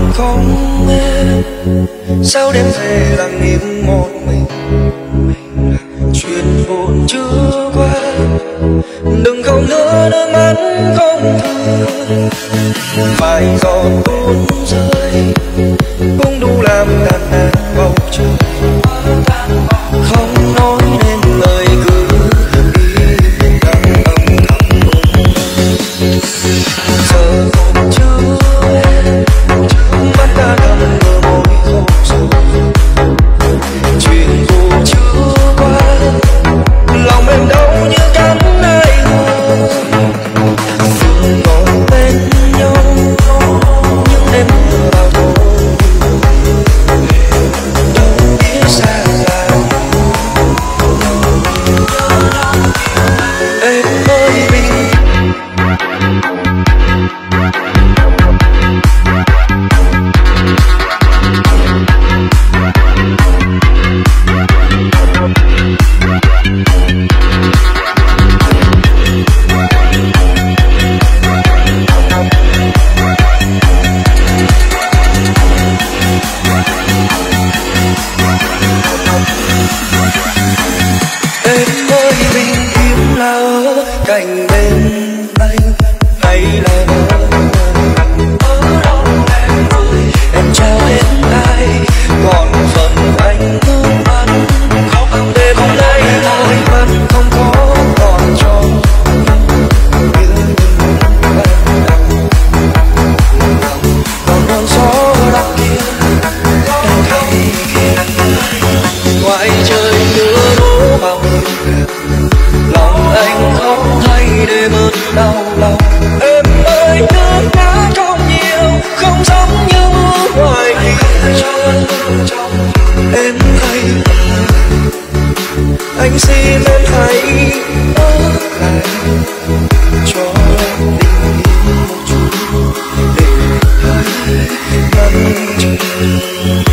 không em, sao đêm về lặng im một mình. Chuyện buồn chưa qua, đừng khóc nữa nước mắt không thương. Vài giọt tuôn rơi cũng đủ làm tàn nát bầu trời. Không nói nên lời cứ im lặng âm thầm ôm. Giờ còn chưa em, mắt đã đầm bờ môi khô rồi. Chuyện cũ chưa qua, lòng em đau như cắn ai ngờ. Đừng gọi tên nhau những đêm mưa bao thôi, đâu biết xa là em ơi mình. Em ơi bình yên là ở cạnh bên anh hay là ở đâu em ơi. Em trao hết ai còn phần anh thương anh, không để hôm nay tôi vẫn không có còn cho như ban đầu. Còn cơn gió đằng kia đang thấy ngoài trời mưa đổ vào người, lòng anh khóc thay để bớt đau lòng. Em ơi nước mắt không nhiều, không giống như mưa ngoài kia. Em hãy anh xin em hãy ở lại cho em bình yên một chút để thấy ngăn trời.